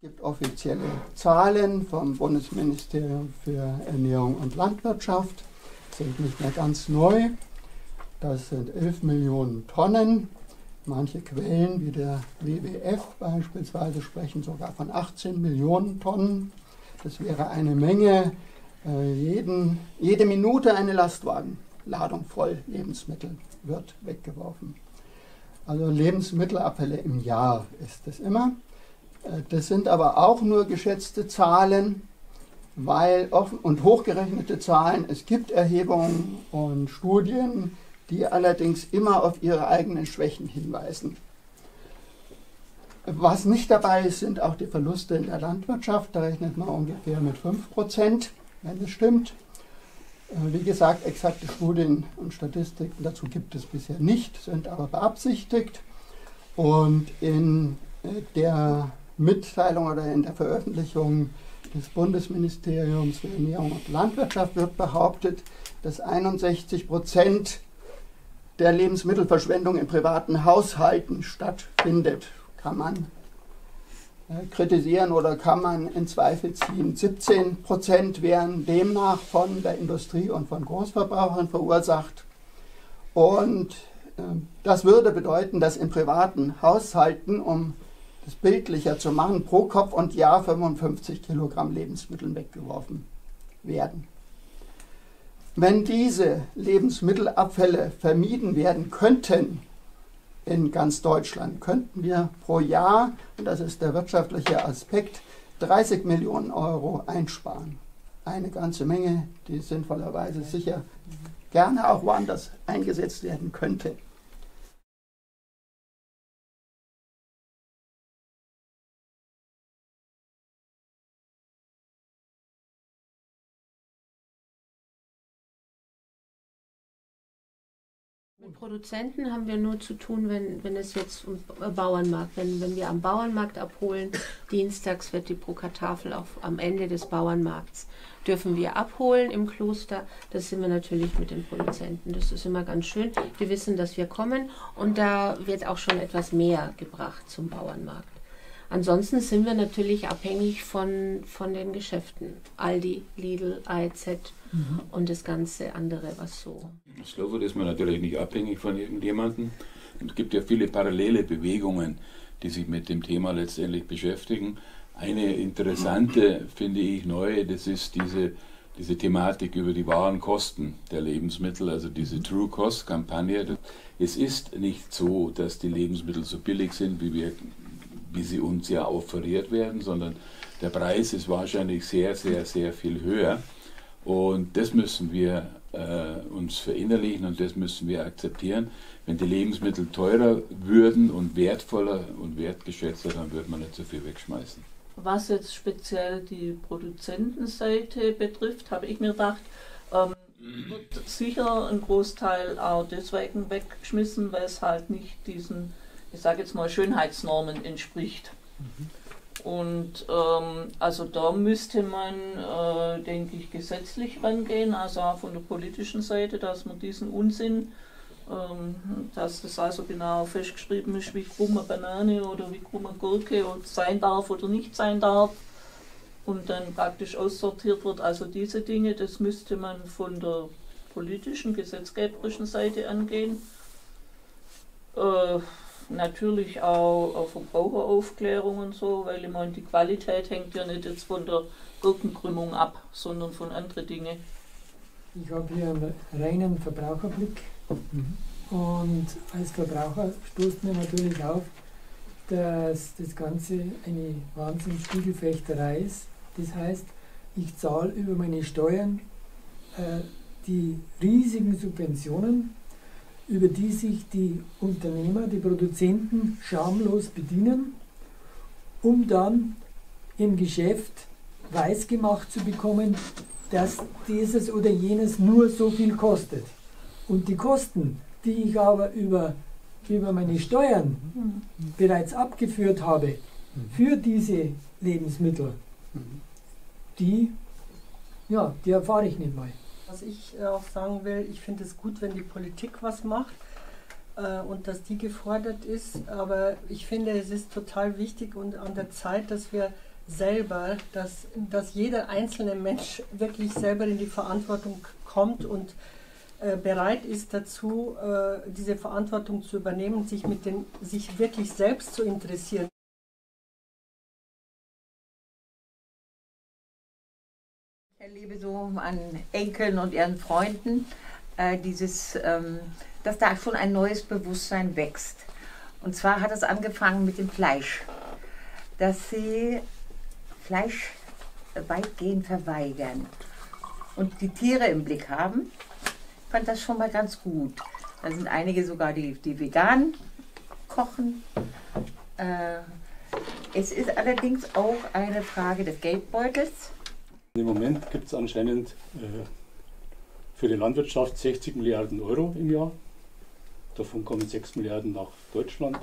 Es gibt offizielle Zahlen vom Bundesministerium für Ernährung und Landwirtschaft, sind nicht mehr ganz neu. Das sind 11 Millionen Tonnen. Manche Quellen wie der WWF beispielsweise sprechen sogar von 18 Millionen Tonnen. Das wäre eine Menge, jede Minute eine Lastwagenladung voll Lebensmittel wird weggeworfen. Also Lebensmittelabfälle im Jahr ist es immer. Das sind aber auch nur geschätzte Zahlen, weil offen und hochgerechnete Zahlen, es gibt Erhebungen und Studien, die allerdings immer auf ihre eigenen Schwächen hinweisen. Was nicht dabei ist, sind auch die Verluste in der Landwirtschaft. Da rechnet man ungefähr mit 5%, wenn es stimmt. Wie gesagt, exakte Studien und Statistiken dazu gibt es bisher nicht, sind aber beabsichtigt. Und in der Mitteilung oder in der Veröffentlichung des Bundesministeriums für Ernährung und Landwirtschaft wird behauptet, dass 61% der Lebensmittelverschwendung in privaten Haushalten stattfindet. Kann man kritisieren oder kann man in Zweifel ziehen. 17% wären demnach von der Industrie und von Großverbrauchern verursacht. Und das würde bedeuten, dass in privaten Haushalten, um das bildlicher zu machen, pro Kopf und Jahr 55 Kilogramm Lebensmittel weggeworfen werden. Wenn diese Lebensmittelabfälle vermieden werden könnten in ganz Deutschland, könnten wir pro Jahr, und das ist der wirtschaftliche Aspekt, 30 Millionen Euro einsparen. Eine ganze Menge, die sinnvollerweise sicher gerne auch woanders eingesetzt werden könnte. Mit Produzenten haben wir nur zu tun, wenn es jetzt um Bauernmarkt, wenn wir am Bauernmarkt abholen, dienstags wird die Pro-Kartafel am Ende des Bauernmarkts, dürfen wir abholen im Kloster. Das sind wir natürlich mit den Produzenten. Das ist immer ganz schön. Wir wissen, dass wir kommen und da wird auch schon etwas mehr gebracht zum Bauernmarkt. Ansonsten sind wir natürlich abhängig von den Geschäften. Aldi, Lidl, AEZ und das ganze andere, was so. Als Slowfood ist man natürlich nicht abhängig von irgendjemandem. Es gibt ja viele parallele Bewegungen, die sich mit dem Thema letztendlich beschäftigen. Eine interessante, finde ich, neue, das ist diese Thematik über die wahren Kosten der Lebensmittel, also diese True Cost Kampagne. Es ist nicht so, dass die Lebensmittel so billig sind, wie sie uns ja offeriert werden, sondern der Preis ist wahrscheinlich sehr, sehr, sehr viel höher. Und das müssen wir uns verinnerlichen und das müssen wir akzeptieren. Wenn die Lebensmittel teurer würden und wertvoller und wertgeschätzter, dann würde man nicht so viel wegschmeißen. Was jetzt speziell die Produzentenseite betrifft, habe ich mir gedacht, wird sicher ein Großteil auch deswegen weggeschmissen, weil es halt nicht diesen, ich sage jetzt mal, Schönheitsnormen entspricht. Und also da müsste man, denke ich, gesetzlich rangehen, also auch von der politischen Seite, dass man diesen Unsinn, dass das also genau festgeschrieben ist, wie krumm eine Banane oder wie krumm eine Gurke sein darf oder nicht sein darf und dann praktisch aussortiert wird. Also diese Dinge, das müsste man von der politischen, gesetzgeberischen Seite angehen. Natürlich auch Verbraucheraufklärung und so, weil ich meine, die Qualität hängt ja nicht jetzt von der Gurkenkrümmung ab, sondern von anderen Dingen. Ich habe hier einen reinen Verbraucherblick und als Verbraucher stoßt mir natürlich auf, dass das Ganze eine Wahnsinnsspiegelfechterei ist. Das heißt, ich zahle über meine Steuern die riesigen Subventionen, über die sich die Unternehmer, die Produzenten schamlos bedienen, um dann im Geschäft weisgemacht zu bekommen, dass dieses oder jenes nur so viel kostet. Und die Kosten, die ich aber über meine Steuern bereits abgeführt habe für diese Lebensmittel, die erfahre ich nicht mal. Was ich auch sagen will, ich finde es gut, wenn die Politik was macht und dass die gefordert ist, aber ich finde, es ist total wichtig und an der Zeit, dass wir selber, dass jeder einzelne Mensch wirklich selber in die Verantwortung kommt und bereit ist dazu, diese Verantwortung zu übernehmen, sich wirklich selbst zu interessieren. Ich erlebe so an Enkeln und ihren Freunden, dass da schon ein neues Bewusstsein wächst. Und zwar hat es angefangen mit dem Fleisch, dass sie Fleisch weitgehend verweigern und die Tiere im Blick haben. Ich fand das schon mal ganz gut. Da sind einige sogar, die vegan kochen. Es ist allerdings auch eine Frage des Geldbeutels. Im Moment gibt es anscheinend für die Landwirtschaft 60 Milliarden Euro im Jahr. Davon kommen 6 Milliarden nach Deutschland.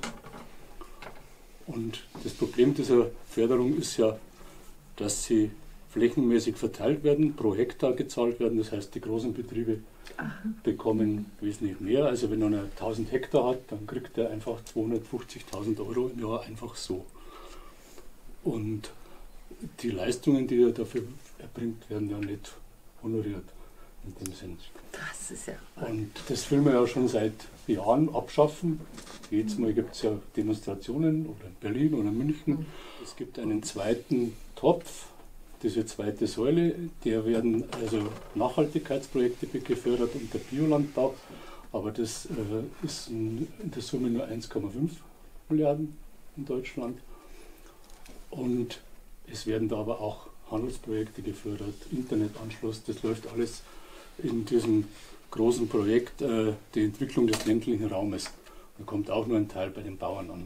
Und das Problem dieser Förderung ist ja, dass sie flächenmäßig verteilt werden, pro Hektar gezahlt werden. Das heißt, die großen Betriebe bekommen wesentlich mehr. Also wenn einer 1000 Hektar hat, dann kriegt er einfach 250.000 Euro im Jahr einfach so. Und die Leistungen, die er dafür erbringt, werden ja nicht honoriert in dem Sinn. Das ist ja. Und das will man ja schon seit Jahren abschaffen. Jedes Mal gibt es ja Demonstrationen, oder in Berlin oder in München. Es gibt einen zweiten Topf, diese zweite Säule, der werden also Nachhaltigkeitsprojekte gefördert und der Biolandbau. Aber das ist in der Summe nur 1,5 Milliarden in Deutschland. Und es werden da aber auch Handelsprojekte gefördert, Internetanschluss, das läuft alles in diesem großen Projekt, die Entwicklung des ländlichen Raumes. Da kommt auch nur ein Teil bei den Bauern an.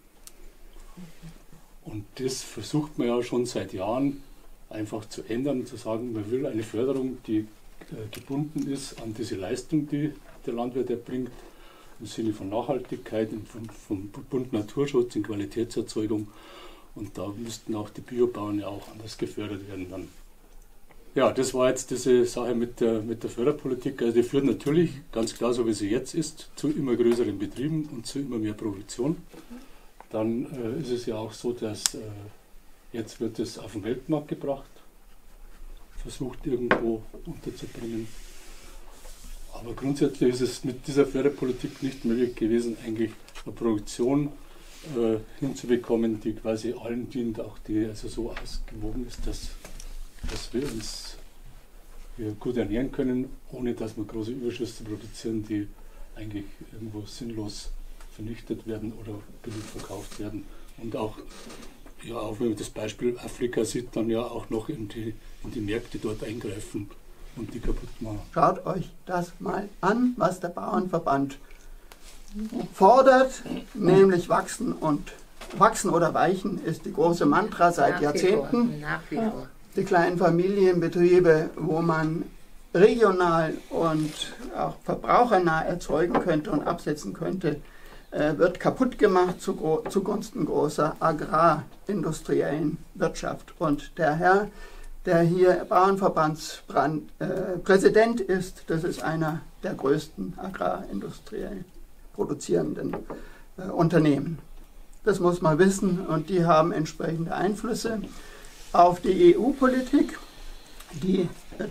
Und das versucht man ja schon seit Jahren einfach zu ändern, zu sagen, man will eine Förderung, die gebunden ist an diese Leistung, die der Landwirt erbringt, im Sinne von Nachhaltigkeit, vom Bund Naturschutz, in Qualitätserzeugung. Und da müssten auch die Biobauern ja auch anders gefördert werden dann. Ja, das war jetzt diese Sache mit der Förderpolitik. Also die führt natürlich, ganz klar, so wie sie jetzt ist, zu immer größeren Betrieben und zu immer mehr Produktion. Dann ist es ja auch so, dass jetzt wird es auf den Weltmarkt gebracht, versucht irgendwo unterzubringen. Aber grundsätzlich ist es mit dieser Förderpolitik nicht möglich gewesen, eigentlich eine Produktion hinzubekommen, die quasi allen dient, auch die also so ausgewogen ist, dass wir uns gut ernähren können, ohne dass wir große Überschüsse produzieren, die eigentlich irgendwo sinnlos vernichtet werden oder billig verkauft werden. Und auch, ja, auch wenn man das Beispiel Afrika sieht, dann ja auch noch in die Märkte dort eingreifen und die kaputt machen. Schaut euch das mal an, was der Bauernverband fordert, nämlich wachsen oder weichen ist die große Mantra seit Jahrzehnten. Nach wie vor. Die kleinen Familienbetriebe, wo man regional und auch verbrauchernah erzeugen könnte und absetzen könnte, wird kaputt gemacht zugunsten großer agrarindustriellen Wirtschaft. Und der Herr, der hier Bauernverbandspräsident ist, das ist einer der größten agrarindustriell produzierenden Unternehmen. Das muss man wissen und die haben entsprechende Einflüsse auf die EU-Politik, die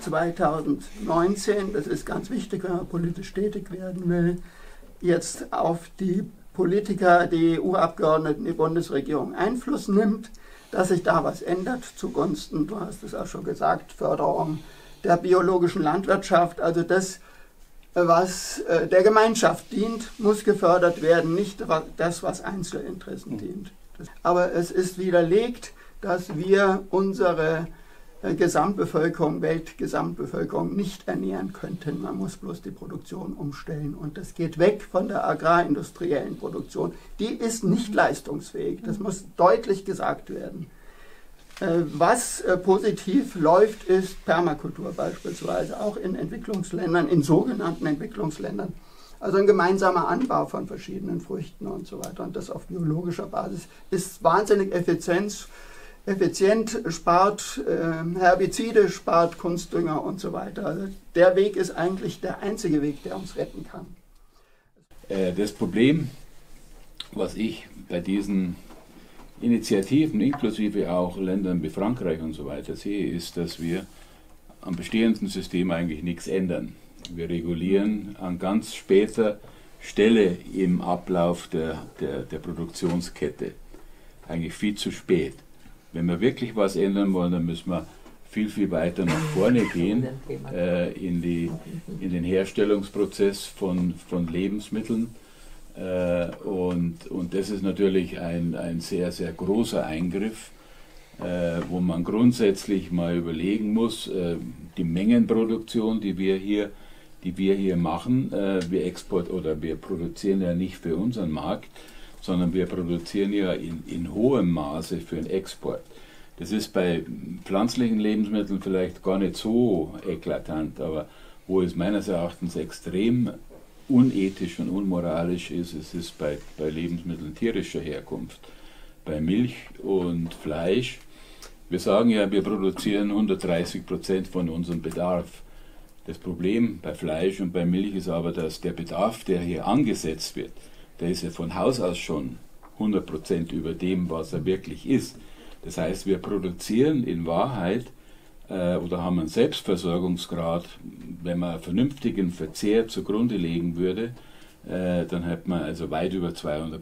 2019, das ist ganz wichtig, wenn man politisch tätig werden will, jetzt auf die Politiker, die EU-Abgeordneten, die Bundesregierung Einfluss nimmt, dass sich da was ändert zugunsten, du hast es auch schon gesagt, Förderung der biologischen Landwirtschaft, also das, was der Gemeinschaft dient, muss gefördert werden, nicht das, was Einzelinteressen dient. Aber es ist widerlegt, dass wir unsere Gesamtbevölkerung, Weltgesamtbevölkerung nicht ernähren könnten. Man muss bloß die Produktion umstellen und das geht weg von der agrarindustriellen Produktion. Die ist nicht leistungsfähig, das muss deutlich gesagt werden. Was positiv läuft, ist Permakultur beispielsweise, auch in Entwicklungsländern, in sogenannten Entwicklungsländern. Also ein gemeinsamer Anbau von verschiedenen Früchten und so weiter und das auf biologischer Basis ist wahnsinnig effizient, spart Herbizide, spart Kunstdünger und so weiter. Also der Weg ist eigentlich der einzige Weg, der uns retten kann. Das Problem, was ich bei diesen Initiativen, inklusive auch Ländern wie Frankreich und so weiter, sehe, ist, dass wir am bestehenden System eigentlich nichts ändern. Wir regulieren an ganz später Stelle im Ablauf der Produktionskette. Eigentlich viel zu spät. Wenn wir wirklich was ändern wollen, dann müssen wir viel, viel weiter nach vorne gehen in den Herstellungsprozess von Lebensmitteln. Und das ist natürlich ein sehr, sehr großer Eingriff, wo man grundsätzlich mal überlegen muss, die Mengenproduktion, die wir hier machen, wir produzieren ja nicht für unseren Markt, sondern wir produzieren ja in hohem Maße für den Export. Das ist bei pflanzlichen Lebensmitteln vielleicht gar nicht so eklatant, aber wo es meines Erachtens extrem unethisch und unmoralisch ist, es ist bei Lebensmitteln tierischer Herkunft, bei Milch und Fleisch. Wir sagen ja, wir produzieren 130% von unserem Bedarf. Das Problem bei Fleisch und bei Milch ist aber, dass der Bedarf, der hier angesetzt wird, der ist ja von Haus aus schon 100% über dem, was er wirklich ist. Das heißt, wir produzieren in Wahrheit oder haben einen Selbstversorgungsgrad, wenn man einen vernünftigen Verzehr zugrunde legen würde, dann hätte man also weit über 200%.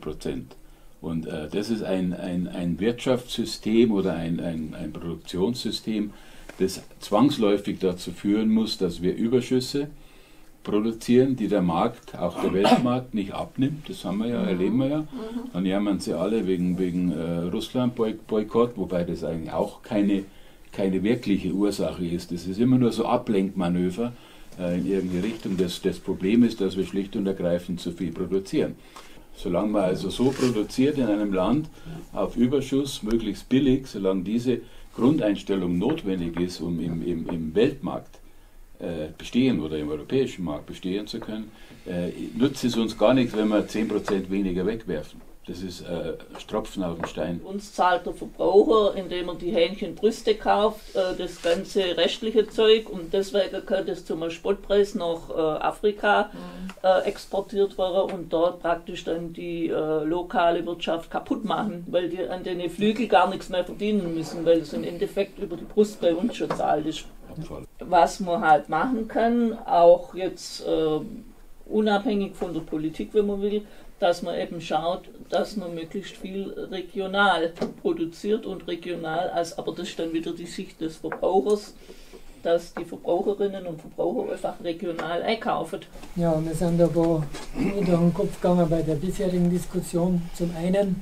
Und das ist ein Wirtschaftssystem oder ein Produktionssystem, das zwangsläufig dazu führen muss, dass wir Überschüsse produzieren, die der Markt, auch der Weltmarkt, nicht abnimmt. Das haben wir ja, erleben wir ja. Dann jammern sie alle wegen Russland-Boykott, wobei das eigentlich auch keine wirkliche Ursache ist. Das ist immer nur so Ablenkmanöver in irgendeine Richtung. Das Problem ist, dass wir schlicht und ergreifend zu viel produzieren. Solange man also so produziert in einem Land auf Überschuss, möglichst billig, solange diese Grundeinstellung notwendig ist, um im Weltmarkt bestehen oder im europäischen Markt bestehen zu können, nützt es uns gar nichts, wenn wir 10% weniger wegwerfen. Das ist Tropfen auf den Stein. Uns zahlt der Verbraucher, indem er die Hähnchenbrüste kauft, das ganze restliche Zeug, und deswegen kann das zum Spottpreis nach Afrika exportiert werden und dort praktisch dann die lokale Wirtschaft kaputt machen, weil die an den Flügel gar nichts mehr verdienen müssen, weil es im Endeffekt über die Brust bei uns schon zahlt ist. Was man halt machen kann, auch jetzt unabhängig von der Politik, wenn man will, dass man eben schaut, dass man möglichst viel regional produziert und regional, aber das ist dann wieder die Sicht des Verbrauchers, dass die Verbraucherinnen und Verbraucher einfach regional einkaufen. Ja, wir sind da durch den Kopf gegangen bei der bisherigen Diskussion. Zum einen,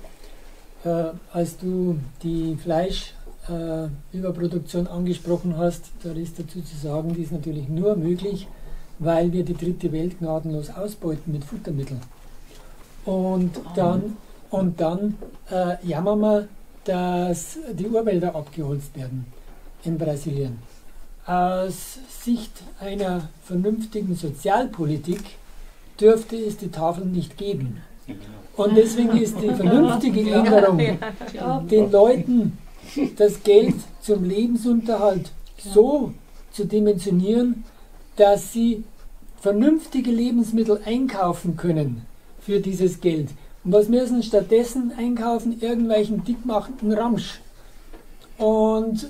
als du die Fleischüberproduktion angesprochen hast, da ist dazu zu sagen, die ist natürlich nur möglich, weil wir die dritte Welt gnadenlos ausbeuten mit Futtermitteln. Und dann jammern wir, dass die Urwälder abgeholzt werden in Brasilien. Aus Sicht einer vernünftigen Sozialpolitik dürfte es die Tafeln nicht geben. Und deswegen ist die vernünftige Änderung, den Leuten das Geld zum Lebensunterhalt so zu dimensionieren, dass sie vernünftige Lebensmittel einkaufen können für dieses Geld. Und was müssen stattdessen einkaufen? Irgendwelchen dickmachenden Ramsch. Und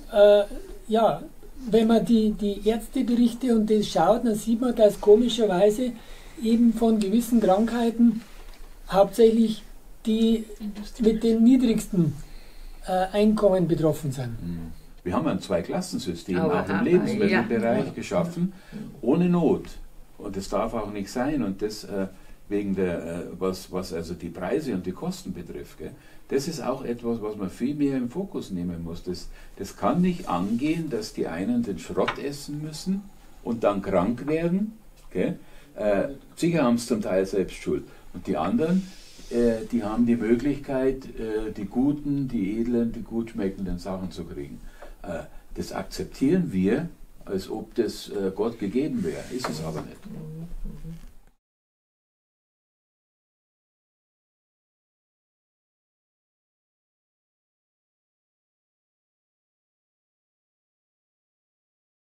wenn man die Ärzteberichte und das schaut, dann sieht man, dass komischerweise eben von gewissen Krankheiten hauptsächlich die mit den niedrigsten Einkommen betroffen sind. Wir haben ein Zweiklassensystem auch im Lebensmittelbereich geschaffen, ohne Not. Und das darf auch nicht sein. Und das wegen was also die Preise und die Kosten betrifft. Gell? Das ist auch etwas, was man viel mehr im Fokus nehmen muss. Das kann nicht angehen, dass die einen den Schrott essen müssen und dann krank werden. Gell? Sicher haben es zum Teil selbst schuld. Und die anderen, die haben die Möglichkeit, die guten, die edlen, die gut schmeckenden Sachen zu kriegen. Das akzeptieren wir, als ob das Gott gegeben wäre. Ist es aber nicht.